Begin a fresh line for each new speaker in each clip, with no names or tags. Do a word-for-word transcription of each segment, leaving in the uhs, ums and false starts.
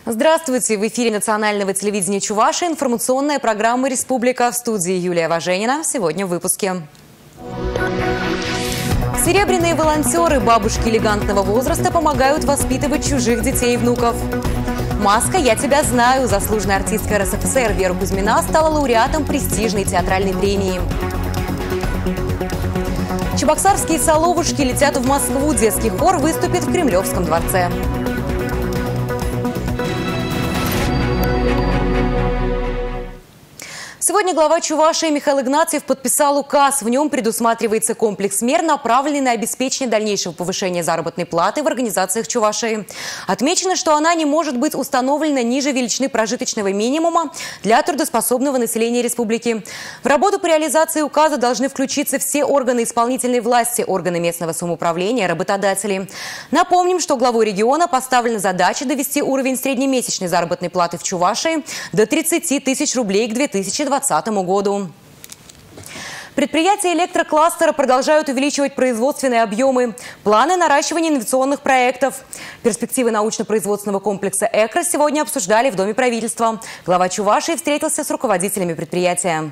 Здравствуйте! В эфире национального телевидения Чувашии информационная программа «Республика». В студии Юлия Важенина. Сегодня в выпуске. Серебряные волонтеры, бабушки элегантного возраста, помогают воспитывать чужих детей и внуков. «Маска, я тебя знаю». Заслуженная артистка эр эс эф эс эр Вера Кузьмина стала лауреатом престижной театральной премии. Чебоксарские соловушки летят в Москву. Детский хор выступит в Кремлевском дворце. Сегодня глава Чувашии Михаил Игнатьев подписал указ. В нем предусматривается комплекс мер, направленный на обеспечение дальнейшего повышения заработной платы в организациях Чувашии. Отмечено, что она не может быть установлена ниже величины прожиточного минимума для трудоспособного населения республики. В работу по реализации указа должны включиться все органы исполнительной власти, органы местного самоуправления, работодатели. Напомним, что главой региона поставлена задача довести уровень среднемесячной заработной платы в Чувашии до тридцати тысяч рублей к две тысячи двадцатому году. Предприятия электрокластера продолжают увеличивать производственные объемы. Планы наращивания инновационных проектов. Перспективы научно-производственного комплекса «Экро» сегодня обсуждали в Доме правительства. Глава Чувашии встретился с руководителями предприятия.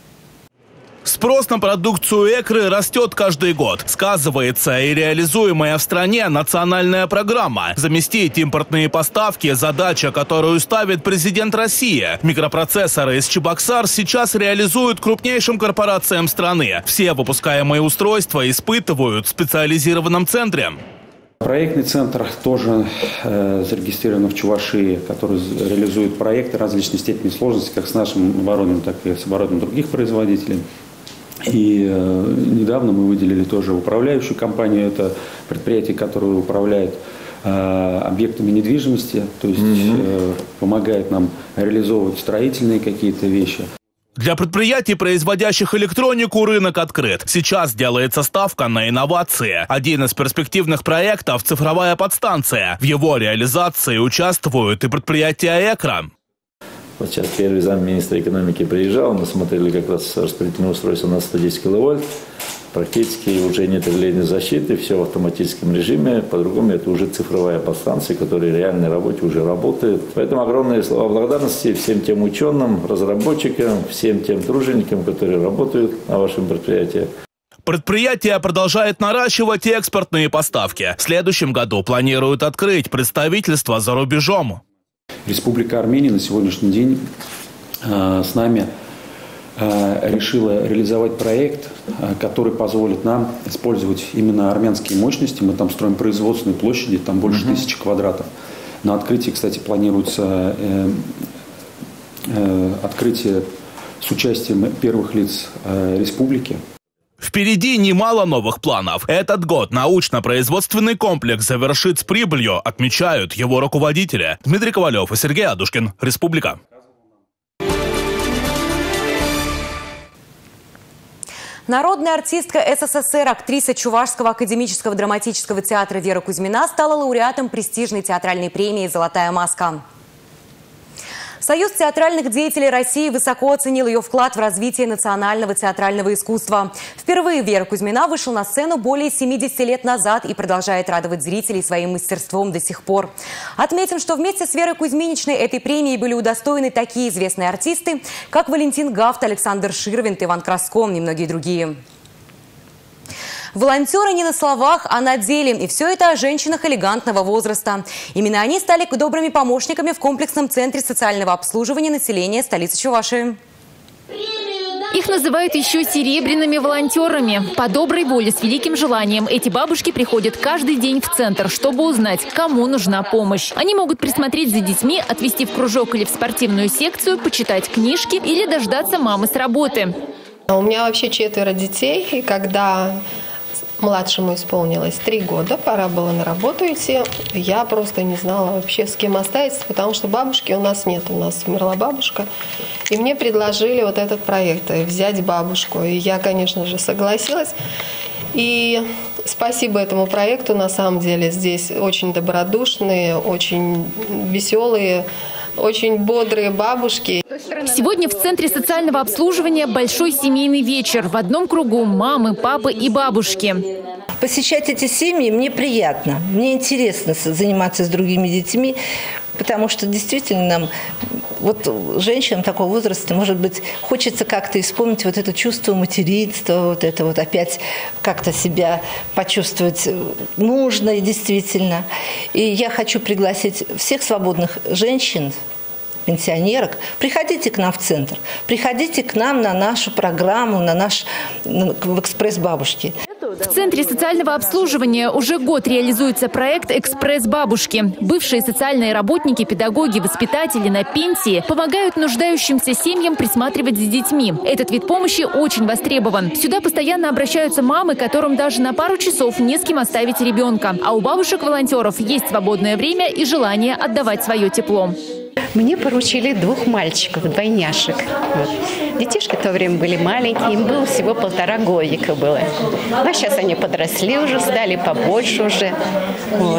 Спрос на продукцию «Экры» растет каждый год. Сказывается и реализуемая в стране национальная программа. Заместить импортные поставки – задача, которую ставит президент России. Микропроцессоры из Чебоксар сейчас реализуют крупнейшим корпорациям страны. Все выпускаемые устройства испытывают в специализированном центре.
Проектный центр тоже э, зарегистрирован в Чувашии, который реализует проекты различной степени сложности, как с нашим оборудованием, так и с оборудованием других производителей. И э, недавно мы выделили тоже управляющую компанию. Это предприятие, которое управляет э, объектами недвижимости, то есть э, помогает нам реализовывать строительные какие-то вещи.
Для предприятий, производящих электронику, рынок открыт. Сейчас делается ставка на инновации. Один из перспективных проектов – цифровая подстанция. В его реализации участвуют и предприятия «Экро».
Вот сейчас первый замминистра экономики приезжал, мы смотрели как раз распределительное устройство на сто десять киловольт. Практически уже нет явления защиты, все в автоматическом режиме. По-другому это уже цифровая подстанция, которая в реальной работе уже работает. Поэтому огромные слова благодарности всем тем ученым, разработчикам, всем тем труженикам, которые работают на вашем предприятии.
Предприятие продолжает наращивать экспортные поставки. В следующем году планируют открыть представительство за рубежом.
Республика Армения на сегодняшний день э, с нами э, решила реализовать проект, э, который позволит нам использовать именно армянские мощности. Мы там строим производственные площади, там больше uh-huh. тысячи квадратов. На открытии, кстати, планируется э, э, открытие с участием первых лиц э, республики.
Впереди немало новых планов. Этот год научно-производственный комплекс завершит с прибылью, отмечают его руководители. Дмитрий Ковалев и Сергей Адушкин. Республика.
Народная артистка эс эс эс эр, актриса Чувашского академического драматического театра Вера Кузьмина стала лауреатом престижной театральной премии «Золотая маска». Союз театральных деятелей России высоко оценил ее вклад в развитие национального театрального искусства. Впервые Вера Кузьмина вышла на сцену более семидесяти лет назад и продолжает радовать зрителей своим мастерством до сих пор. Отметим, что вместе с Верой Кузьминичной этой премией были удостоены такие известные артисты, как Валентин Гафт, Александр Ширвинт, Иван Краском и многие другие. Волонтеры не на словах, а на деле. И все это о женщинах элегантного возраста. Именно они стали добрыми помощниками в комплексном центре социального обслуживания населения столицы Чувашии.
Их называют еще серебряными волонтерами. По доброй воле, с великим желанием, эти бабушки приходят каждый день в центр, чтобы узнать, кому нужна помощь. Они могут присмотреть за детьми, отвезти в кружок или в спортивную секцию, почитать книжки или дождаться мамы с работы.
У меня вообще четверо детей, и когда младшему исполнилось три года, пора было на работу идти. Я просто не знала вообще, с кем оставить, потому что бабушки у нас нет. У нас умерла бабушка. И мне предложили вот этот проект, взять бабушку. И я, конечно же, согласилась. И спасибо этому проекту, на самом деле, здесь очень добродушные, очень веселые, очень бодрые бабушки.
Сегодня в Центре социального обслуживания большой семейный вечер. В одном кругу мамы, папы и бабушки.
Посещать эти семьи мне приятно. Мне интересно заниматься с другими детьми. Потому что действительно нам, вот женщинам такого возраста, может быть, хочется как-то вспомнить вот это чувство материнства, вот это вот опять как-то себя почувствовать нужной действительно. И я хочу пригласить всех свободных женщин, пенсионерок, приходите к нам в центр, приходите к нам на нашу программу, на наш в «Экспресс бабушки».
В Центре социального обслуживания уже год реализуется проект «Экспресс бабушки». Бывшие социальные работники, педагоги, воспитатели на пенсии помогают нуждающимся семьям присматривать за детьми. Этот вид помощи очень востребован. Сюда постоянно обращаются мамы, которым даже на пару часов не с кем оставить ребенка. А у бабушек-волонтеров есть свободное время и желание отдавать свое тепло.
Мне поручили двух мальчиков, двойняшек. Вот. Детишки в то время были маленькие, им было всего полтора годика было. А сейчас они подросли уже, стали побольше уже. Вот.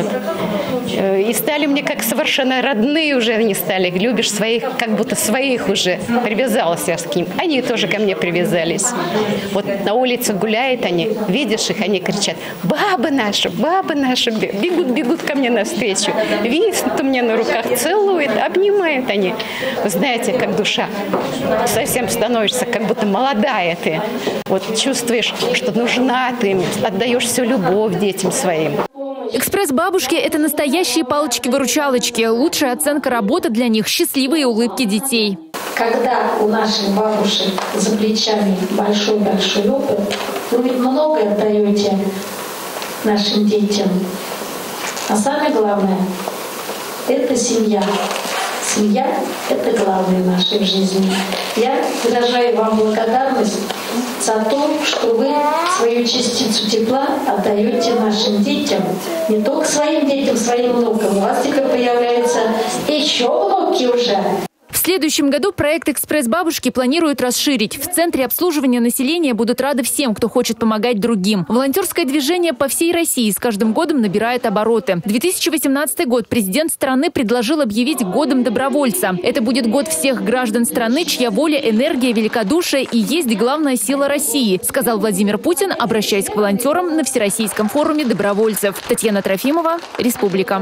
И стали мне как совершенно родные уже они стали. Любишь своих, как будто своих уже. Привязалась я к ним. Они тоже ко мне привязались. Вот на улице гуляют они, видишь их, они кричат: «Баба наша, баба наша!» Бегут, бегут ко мне навстречу. Виснут у меня на руках, целуют, обнимают они. Вы знаете, как душа совсем становишься, как будто молодая ты. Вот чувствуешь, что нужна ты им, отдаешь всю любовь детям своим.
«Экспресс бабушки» – это настоящие палочки-выручалочки. Лучшая оценка работы для них – счастливые улыбки детей.
Когда у наших бабушек за плечами большой-большой опыт, вы ведь многое отдаете нашим детям. А самое главное – это семья. Семья – это главное в нашей жизни. Я выражаю вам благодарность за то, что вы свою частицу тепла отдаете нашим детям. Не только своим детям, своим внукам. У вас теперь появляются еще внуки уже.
В следующем году проект «Экспресс бабушки» планируют расширить. В Центре обслуживания населения будут рады всем, кто хочет помогать другим. Волонтерское движение по всей России с каждым годом набирает обороты. две тысячи восемнадцатый год президент страны предложил объявить годом добровольца. Это будет год всех граждан страны, чья воля, энергия, великодушие и есть главная сила России, сказал Владимир Путин, обращаясь к волонтерам на Всероссийском форуме добровольцев. Татьяна Трофимова, Республика.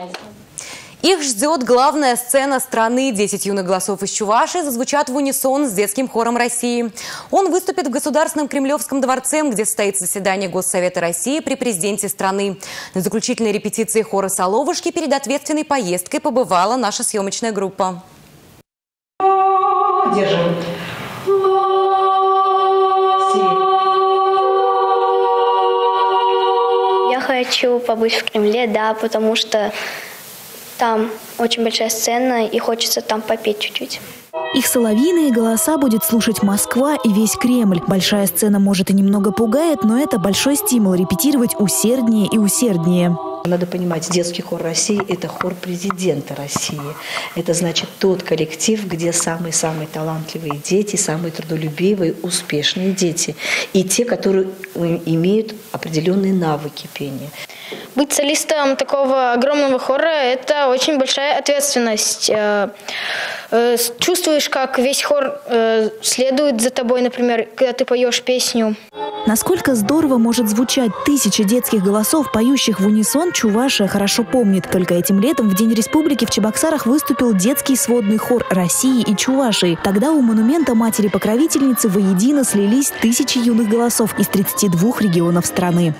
Их ждет главная сцена страны. Десять юных голосов из Чувашии зазвучат в унисон с детским хором России. Он выступит в Государственном Кремлевском дворце, где состоится заседание Госсовета России при президенте страны. На заключительной репетиции хора «Соловушки» перед ответственной поездкой побывала наша съемочная группа.
Держим.
Я хочу побыть в Кремле, да, потому что там очень большая сцена, и хочется там попеть чуть-чуть.
Их соловьиные голоса будет слушать Москва и весь Кремль. Большая сцена, может, и немного пугает, но это большой стимул репетировать усерднее и усерднее.
Надо понимать, детский хор России – это хор президента России. Это значит тот коллектив, где самые-самые талантливые дети, самые трудолюбивые, успешные дети. И те, которые имеют определенные навыки пения.
Быть солистом такого огромного хора – это очень большая ответственность. Чувствуешь, как весь хор следует за тобой, например, когда ты поешь песню.
Насколько здорово может звучать тысяча детских голосов, поющих в унисон, Чувашия хорошо помнит. Только этим летом в День Республики в Чебоксарах выступил детский сводный хор России и Чувашии. Тогда у монумента матери-покровительницы воедино слились тысячи юных голосов из тридцати двух регионов страны.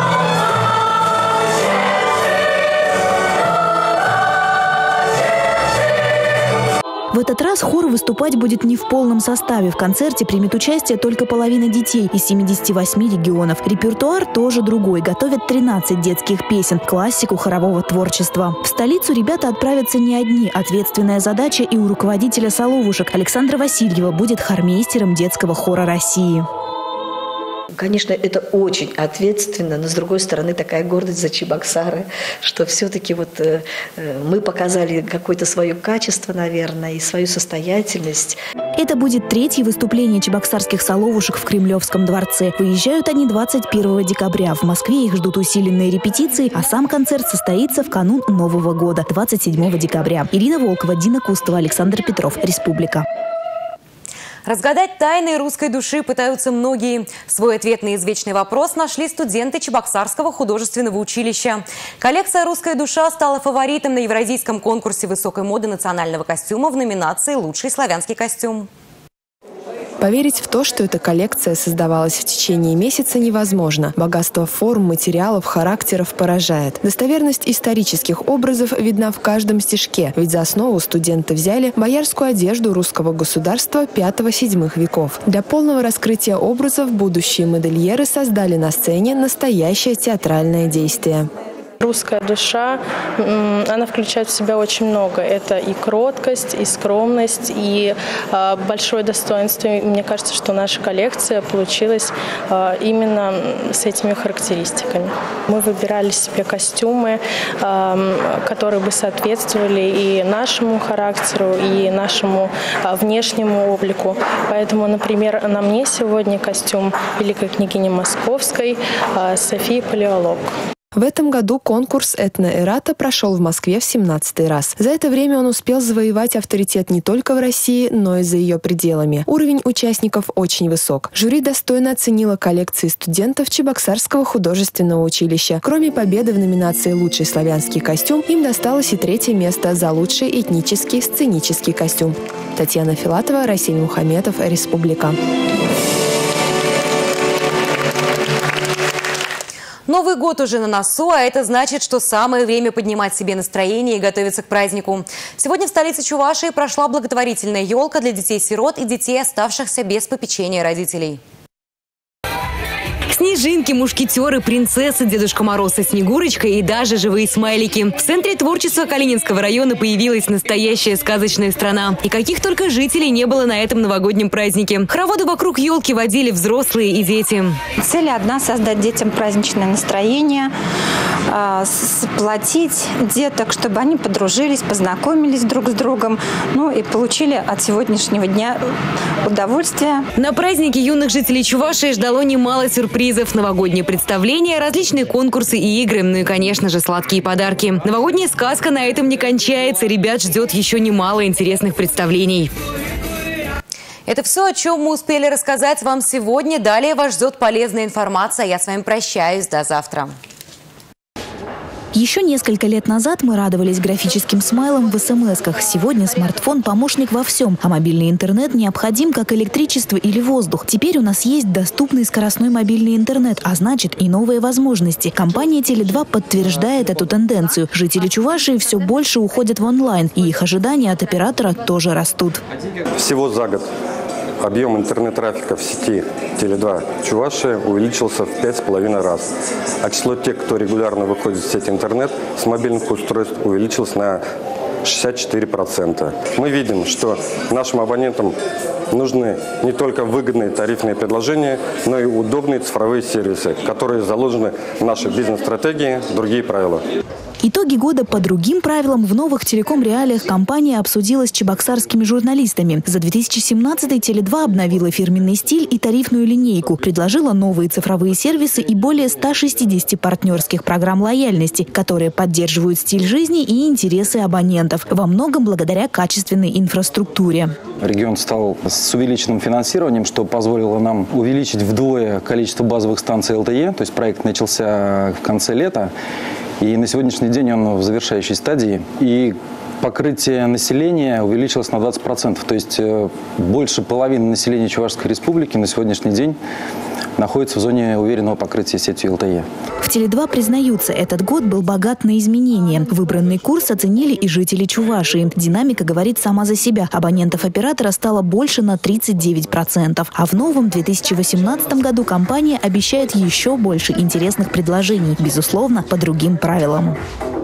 В этот раз хор выступать будет не в полном составе. В концерте примет участие только половина детей из семидесяти восьми регионов. Репертуар тоже другой. Готовят тринадцать детских песен, классику хорового творчества. В столицу ребята отправятся не одни. Ответственная задача и у руководителя «Соловушек» Александра Васильева будет хормейстером детского хора России.
Конечно, это очень ответственно, но с другой стороны такая гордость за Чебоксары, что все-таки вот э, мы показали какое-то свое качество, наверное, и свою состоятельность.
Это будет третье выступление чебоксарских соловушек в Кремлевском дворце. Выезжают они двадцать первого декабря. В Москве их ждут усиленные репетиции, а сам концерт состоится в канун Нового года, двадцать седьмого декабря. Ирина Волкова, Дина Кустова, Александр Петров, Республика.
Разгадать тайны русской души пытаются многие. Свой ответ на извечный вопрос нашли студенты Чебоксарского художественного училища. Коллекция «Русская душа» стала фаворитом на евразийском конкурсе высокой моды национального костюма в номинации «Лучший славянский костюм».
Поверить в то, что эта коллекция создавалась в течение месяца, невозможно. Богатство форм, материалов, характеров поражает. Достоверность исторических образов видна в каждом стежке, ведь за основу студенты взяли боярскую одежду русского государства пятого-седьмых веков. Для полного раскрытия образов будущие модельеры создали на сцене настоящее театральное действие.
Русская душа, она включает в себя очень много. Это и кроткость, и скромность, и э, большое достоинство. И мне кажется, что наша коллекция получилась э, именно с этими характеристиками. Мы выбирали себе костюмы, э, которые бы соответствовали и нашему характеру, и нашему э, внешнему облику. Поэтому, например, на мне сегодня костюм великой княгини Московской э, Софии Палеолог.
В этом году конкурс «Этно-эрата» прошел в Москве в семнадцатый раз. За это время он успел завоевать авторитет не только в России, но и за ее пределами. Уровень участников очень высок. Жюри достойно оценило коллекции студентов Чебоксарского художественного училища. Кроме победы в номинации «Лучший славянский костюм», им досталось и третье место за лучший этнический сценический костюм. Татьяна Филатова, Расиль Мухаметов, Республика.
Новый год уже на носу, а это значит, что самое время поднимать себе настроение и готовиться к празднику. Сегодня в столице Чувашии прошла благотворительная елка для детей-сирот и детей, оставшихся без попечения родителей. Снежинки, мушкетеры, принцессы, Дедушка Мороз и Снегурочка и даже живые смайлики. В центре творчества Калининского района появилась настоящая сказочная страна. И каких только жителей не было на этом новогоднем празднике. Хороводы вокруг елки водили взрослые и дети.
Цель одна – создать детям праздничное настроение, сплотить деток, чтобы они подружились, познакомились друг с другом, ну и получили от сегодняшнего дня удовольствие.
На празднике юных жителей Чувашии ждало немало сюрпризов. Новогодние представления, различные конкурсы и игры, ну и, конечно же, сладкие подарки. Новогодняя сказка на этом не кончается. Ребят ждет еще немало интересных представлений. Это все, о чем мы успели рассказать вам сегодня. Далее вас ждет полезная информация. Я с вами прощаюсь. До завтра.
Еще несколько лет назад мы радовались графическим смайлам в эс эм эсках. Сегодня смартфон – помощник во всем, а мобильный интернет необходим, как электричество или воздух. Теперь у нас есть доступный скоростной мобильный интернет, а значит и новые возможности. Компания Теле два подтверждает эту тенденцию. Жители Чувашии все больше уходят в онлайн, и их ожидания от оператора тоже растут.
Всего за год объем интернет-трафика в сети Теле два Чувашия увеличился в пять с половиной раз. А число тех, кто регулярно выходит в сеть интернет с мобильных устройств, увеличилось на шестьдесят четыре процента. Мы видим, что нашим абонентам нужны не только выгодные тарифные предложения, но и удобные цифровые сервисы, которые заложены в нашей бизнес-стратегии, другие правила.
Итоги года по другим правилам в новых телеком-реалиях компания обсудила с чебоксарскими журналистами. За две тысячи семнадцатый Теле два обновила фирменный стиль и тарифную линейку, предложила новые цифровые сервисы и более ста шестидесяти партнерских программ лояльности, которые поддерживают стиль жизни и интересы абонентов, во многом благодаря качественной инфраструктуре.
Регион стал с увеличенным финансированием, что позволило нам увеличить вдвое количество базовых станций эл тэ е, то есть проект начался в конце лета. И на сегодняшний день он в завершающей стадии. И покрытие населения увеличилось на двадцать процентов. То есть больше половины населения Чувашской республики на сегодняшний день находится в зоне уверенного покрытия сетью эл тэ е.
В Теле два признаются, этот год был богат на изменения. Выбранный курс оценили и жители Чувашии. Динамика говорит сама за себя. Абонентов оператора стало больше на тридцать девять процентов. А в новом две тысячи восемнадцатом году компания обещает еще больше интересных предложений. Безусловно, по другим правилам.